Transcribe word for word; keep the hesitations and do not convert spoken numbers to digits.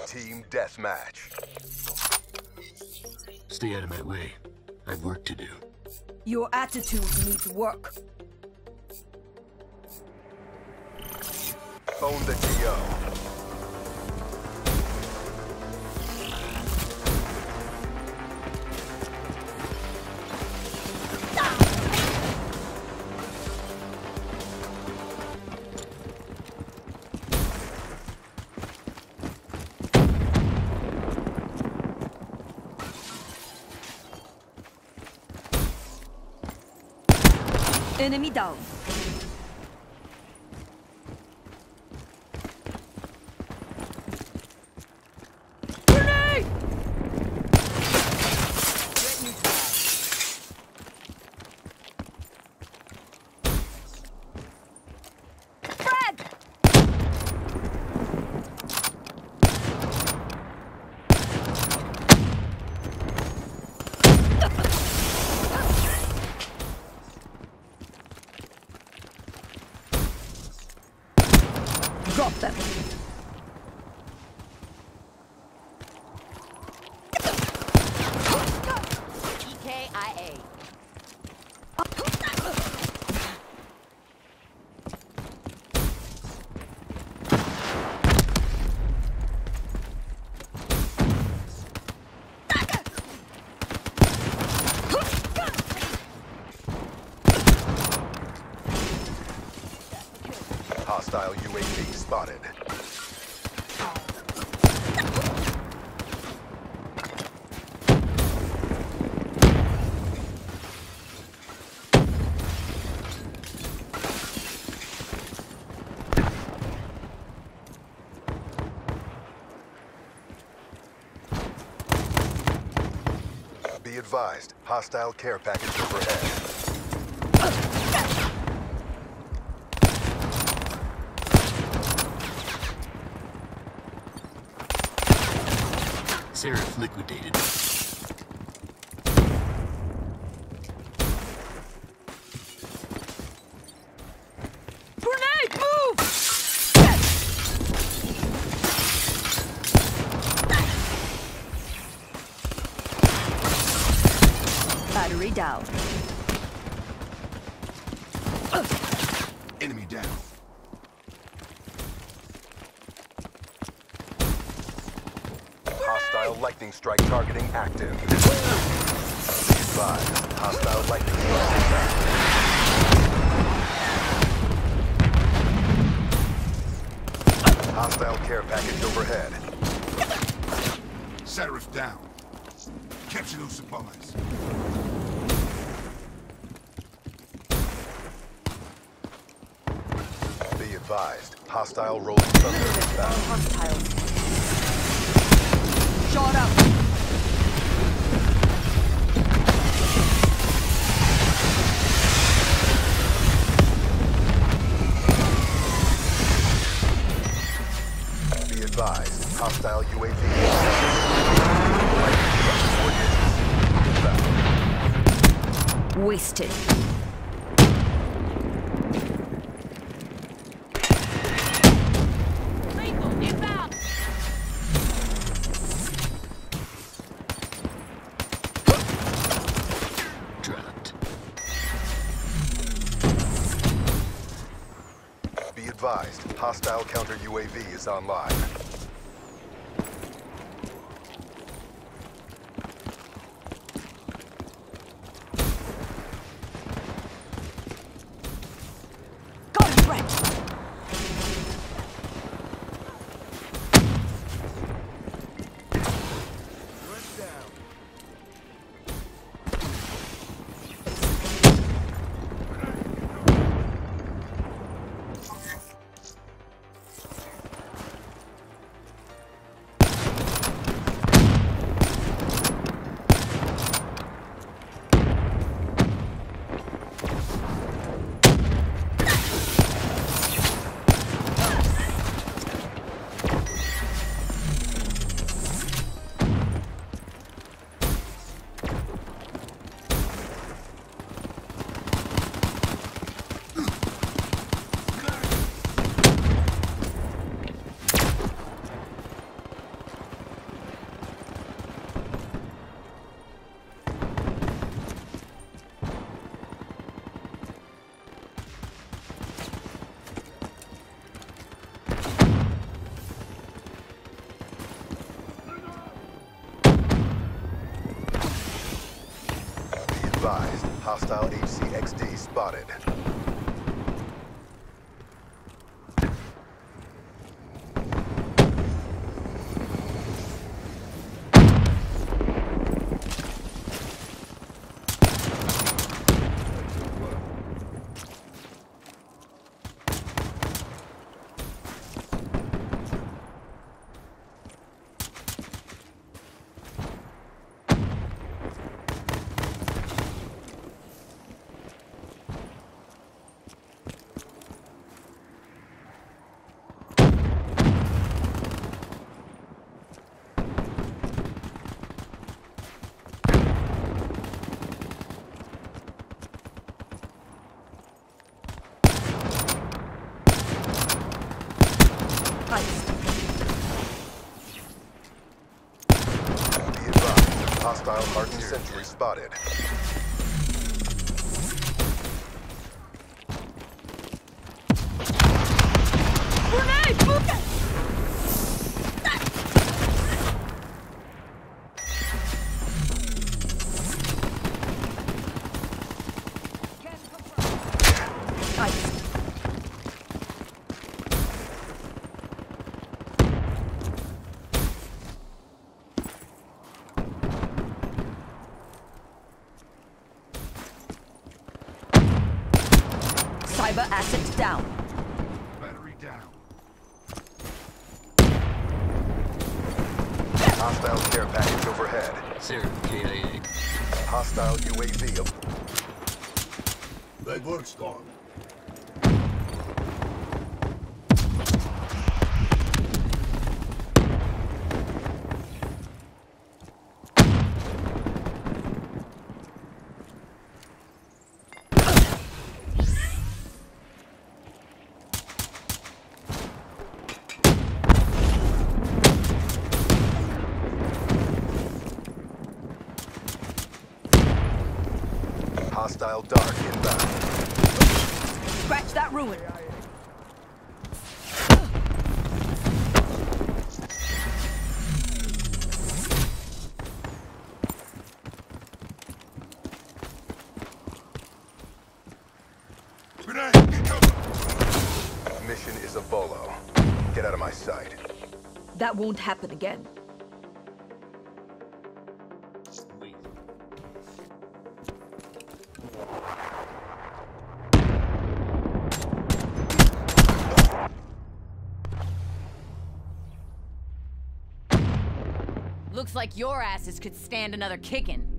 Team Deathmatch. Stay out of my way. I've work to do. Your attitude needs work. Own the T O. Enemy down. Grenade! Get me down. Frag! Drop them. E K I A. Hostile U A V spotted. Be advised, hostile care package overhead. Seraph liquidated. Grenade, move! Battery down. Enemy down. Hostile lightning strike targeting active. Five. Hostile lightning strike active. Hostile care package overhead. Seraph down. Capture those supplies. Be advised, hostile rolling thunder inbound. Hostiles. Shot up. Be advised, hostile U A V. Wasted. Lethal inbound. Dropped. Be advised, hostile counter U A V is online. Got him, Brett. Hostile H C X D spotted. Be advised, hostile hardened sentry spotted. Grenade! Book it! Nice. Cyber asset down. Battery down. Hostile care package overhead. Sarah, K I A. Hostile U A V. ab- That work's gone. Hostile dark inbound. Scratch that ruin. Grenade! Get cover! Mission is a bolo. Get out of my sight. That won't happen again. Wait. Looks like your asses could stand another kicking.